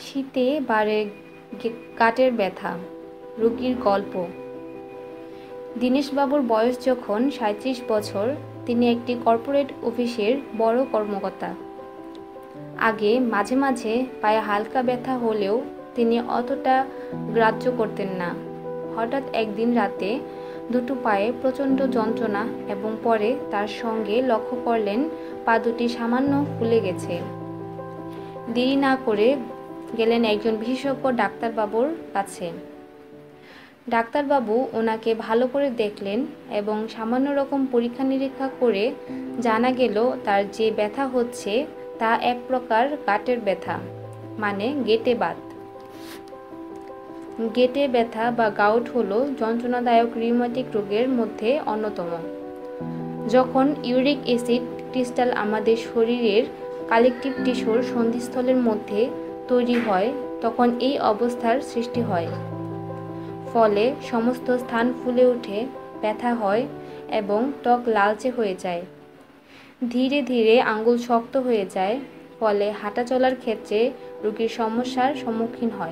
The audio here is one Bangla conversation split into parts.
শীতে বাড়ে গাঁটের ব্যথা। রোগীর গল্প। দীনেশবাবুর বয়স যখন ৩৭ বছর, তিনি একটি কর্পোরেট অফিসের বড় কর্মকর্তা। আগে মাঝে মাঝে পায়ে হালকা ব্যথা হলেও তিনি অতটা গ্রাহ্য করতেন না। হঠাৎ একদিন রাতে দুটো পায়ে প্রচণ্ড যন্ত্রণা এবং পরে তার সঙ্গে লক্ষ্য করলেন পা দুটি সামান্য ফুলে গেছে। দেরি না করে গেলেন একজন বিশেষজ্ঞ ডাক্তারবাবুর কাছে। ডাক্তারবাবু ওনাকে ভালো করে দেখলেন এবং সামান্য রকম পরীক্ষা নিরীক্ষা করে জানা গেল তার যে ব্যথা হচ্ছে তা এক প্রকার গাঁটের ব্যথা, মানে গেঁটে বাত। গেঁটে ব্যথা বা গাউট হলো যন্ত্রণাদায়ক রিউমেটিক রোগের মধ্যে অন্যতম। যখন ইউরিক অ্যাসিড ক্রিস্টাল আমাদের শরীরের কালেকটিভ টিস্যুর সন্ধিস্থলের মধ্যে তৈরি হয়, তখন এই অবস্থার সৃষ্টি হয়। ফলে সমস্ত স্থান ফুলে ওঠে, ব্যথা হয় এবং ত্বক লালচে হয়ে যায়। ধীরে ধীরে আঙ্গুল শক্ত হয়ে যায়, ফলে হাঁটা চলার ক্ষেত্রে রোগীর সমস্যার সম্মুখীন হয়।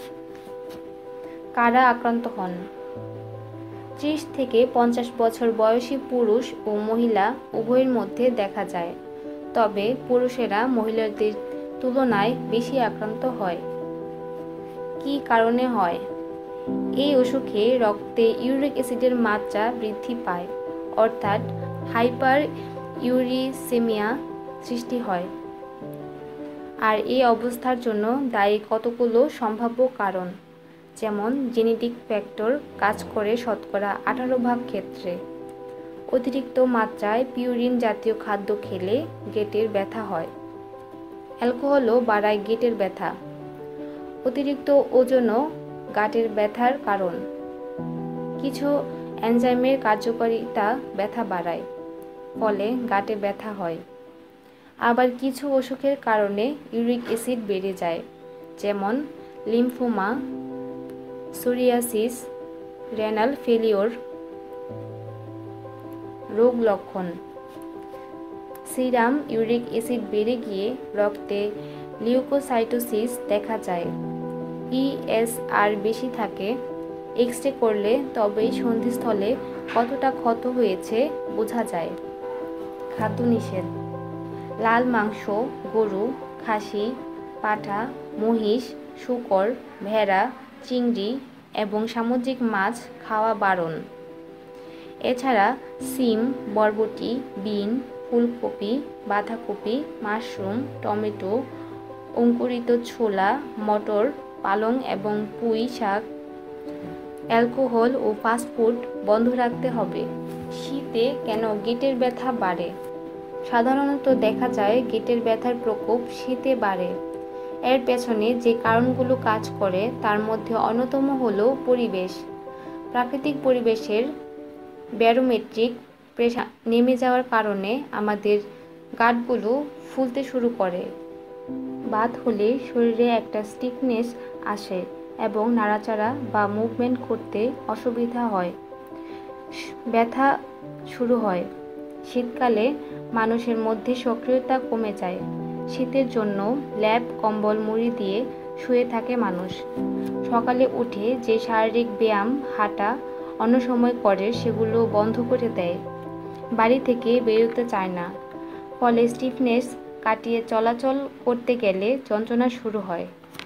কারা আক্রান্ত হন? ৩০ থেকে ৫০ বছর বয়সী পুরুষ ও মহিলা উভয়ের মধ্যে দেখা যায়, তবে পুরুষেরা মহিলাদের তুলনায় বেশি আক্রান্ত হয়। কী কারণে হয়? এই অসুখে রক্তে ইউরিক অ্যাসিডের মাত্রা বৃদ্ধি পায়, অর্থাৎ হাইপার ইউরিসেমিয়া সৃষ্টি হয়। আর এই অবস্থার জন্য দায়ী কতগুলো সম্ভাব্য কারণ, যেমন জেনেটিক ফ্যাক্টর কাজ করে শতকরা ১৮% ক্ষেত্রে। অতিরিক্ত মাত্রায় পিউরিন জাতীয় খাদ্য খেলে গেঁটের ব্যথা হয়। অ্যালকোহলও বাড়ায় গেঁটের ব্যথা। অতিরিক্ত ওজনও গাঁটের ব্যথার কারণ। কিছু এনজাইমের কার্যকারিতা ব্যথা বাড়ায়, ফলে গাঁটে ব্যথা হয়। আবার কিছু অসুখের কারণে ইউরিক অ্যাসিড বেড়ে যায়, যেমন লিম্ফোমা, সোরিয়াসিস, রেনাল ফেলিওর। রোগ লক্ষণ: সিরাম ইউরিক অ্যাসিড বেড়ে গিয়ে রক্তে লিউকোসাইটোসিস দেখা যায়। ইএসআর বেশি থাকে। এক্স-রে করলে তবেই সন্ধিস্থলে কতটা ক্ষত হয়েছে বোঝা যায়। খাদ্য নিষেধ: লাল মাংস, গরু, খাসি, পাঠা, মহিষ, শূকর, ভেড়া, চিংড়ি এবং সামুদ্রিক মাছ খাওয়া বারণ। এছাড়া সিম, বরবটি, বিন, ফুলকপি, বাঁধাকপি, মাশরুম, টমেটো, অঙ্কুরিত ছোলা, মটর, পালং এবং পুঁই শাক, অ্যালকোহল ও ফাস্টফুড বন্ধ রাখতে হবে। শীতে কেন গেঁটের ব্যথা বাড়ে? সাধারণত দেখা যায় গেঁটের ব্যথার প্রকোপ শীতে বাড়ে। এর পেছনে যে কারণগুলো কাজ করে তার মধ্যে অন্যতম হল পরিবেশ। প্রাকৃতিক পরিবেশের ব্যারোমেট্রিক প্রেসার নেমে যাওয়ার কারণে আমাদের গাঁটগুলো ফুলতে শুরু করে। বাত হলে শরীরে একটা স্টিফনেস আসে এবং নাড়াচাড়া বা মুভমেন্ট করতে অসুবিধা হয়, ব্যথা শুরু হয়। শীতকালে মানুষের মধ্যে সক্রিয়তা কমে যায়। শীতের জন্য ল্যাপ, কম্বল, মুড়ি দিয়ে শুয়ে থাকে মানুষ। সকালে উঠে যে শারীরিক ব্যায়াম, হাঁটা অন্য সময় করে সেগুলো বন্ধ করে দেয়। বাড়ি থেকে বেরোতে চায় না, ফলে স্টিফনেস কাটিয়ে চলাচল করতে গেলে যন্ত্রণা শুরু হয়।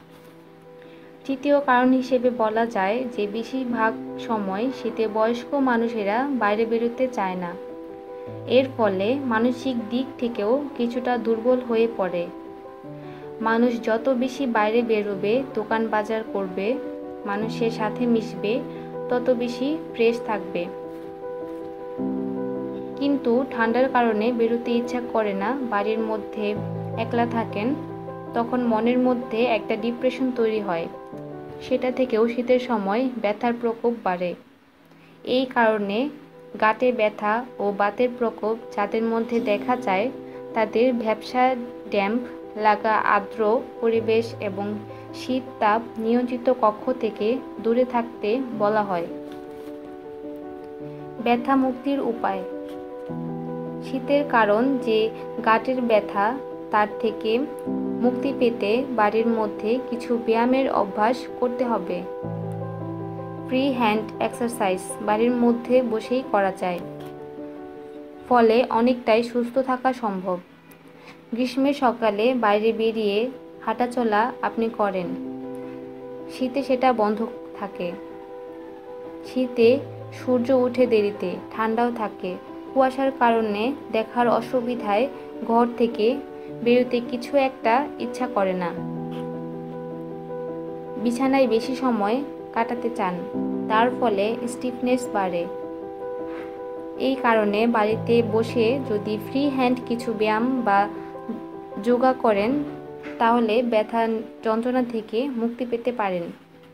তৃতীয় কারণ হিসেবে বলা যায় যে বেশিরভাগ সময় শীতে বয়স্ক মানুষেরা বাইরে বেরোতে চায় না। এর ফলে মানসিক দিক থেকেও কিছুটা দুর্বল হয়ে পড়ে। মানুষ যত বেশি বাইরে বেরোবে, দোকান বাজার করবে, মানুষের সাথে মিশবে, তত বেশি ফ্রেশ থাকবে। কিন্তু ঠান্ডার কারণে বেরোতে ইচ্ছা করে না, বাড়ির মধ্যে একলা থাকেন, তখন মনের মধ্যে একটা ডিপ্রেশন তৈরি হয়। সেটা থেকেও শীতের সময় ব্যথার প্রকোপ বাড়ে। এই কারণে গাঁটে ব্যথা ও বাতের প্রকোপ যাদের মধ্যে দেখা যায় তাদের ভ্যাপসা, ড্যাম্প লাগা আর্দ্র পরিবেশ এবং শীত তাপ নিয়ন্ত্রিত কক্ষ থেকে দূরে থাকতে বলা হয়। ব্যথা মুক্তির উপায়: শীতের কারণ যে গাঁটের ব্যথা তার থেকে মুক্তি পেতে বাড়ির মধ্যে কিছু ব্যায়ামের অভ্যাস করতে হবে। ফ্রি হ্যান্ড এক্সারসাইজ বাড়ির মধ্যে বসেই করা যায়, ফলে অনেকটাই সুস্থ থাকা সম্ভব। গ্রীষ্মের সকালে বাইরে বেরিয়ে হাঁটাচলা আপনি করেন, শীতে সেটা বন্ধ থাকে। শীতে সূর্য ওঠে দেরিতে, ঠান্ডাও থাকে, কুয়াশার কারণে দেখার অসুবিধায় ঘর থেকে বেরোতে কিছু একটা ইচ্ছা করে না। বিছানায় বেশি সময় কাটাতে চান, তার ফলে স্টিফনেস বাড়ে। এই কারণে বাড়িতে বসে যদি ফ্রি হ্যান্ড কিছু ব্যায়াম বা যোগা করেন তাহলে ব্যথা যন্ত্রণা থেকে মুক্তি পেতে পারেন।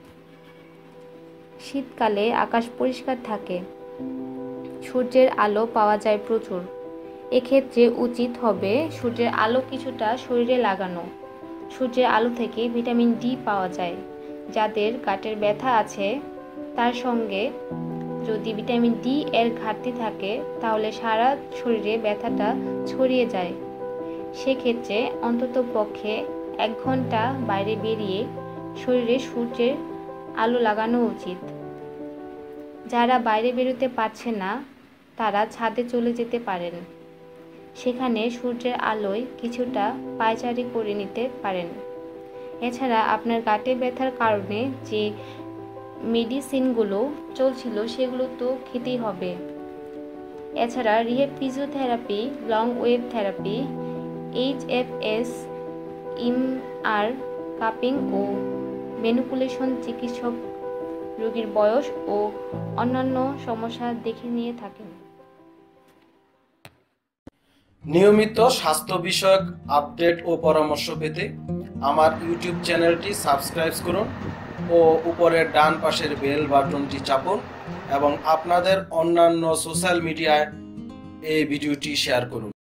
শীতকালে আকাশ পরিষ্কার থাকে, সূর্যের আলো পাওয়া যায় প্রচুর। এক্ষেত্রে উচিত হবে সূর্যের আলো কিছুটা শরীরে লাগানো। সূর্যের আলো থেকে ভিটামিন ডি পাওয়া যায়। যাদের গাঁটের ব্যথা আছে তার সঙ্গে যদি ভিটামিন ডি এর ঘাটতি থাকে তাহলে সারা শরীরে ব্যথাটা ছড়িয়ে যায়। সেক্ষেত্রে অন্তত পক্ষে 1 ঘন্টা বাইরে বেরিয়ে শরীরে সূর্যের আলো লাগানো উচিত। যারা বাইরে বেরোতে পারছে না তারা ছাদে চলে যেতে পারেন, সেখানে সূর্যের আলোয় কিছুটা পায়চারি করে নিতে পারেন। এছাড়া আপনার গাঁটে ব্যথার কারণে যে মেডিসিনগুলো চলছিল সেগুলো তো খেতেই হবে। এছাড়া rehab physiotherapy, long wave therapy, HFS, MR, cupping ও ম্যানিপুলেশন চিকিৎসক রোগীর বয়স ও অন্যান্য সমস্যা দেখে নিয়ে থাকেন। নিয়মিত স্বাস্থ্য বিষয়ক আপডেট ও পরামর্শ পেতে আমার ইউটিউব চ্যানেলটি সাবস্ক্রাইব করুন ও উপরের ডান পাশের বেল বাটনটি চাপুন এবং আপনাদের অন্যান্য সোশ্যাল মিডিয়ায় এই ভিডিওটি শেয়ার করুন।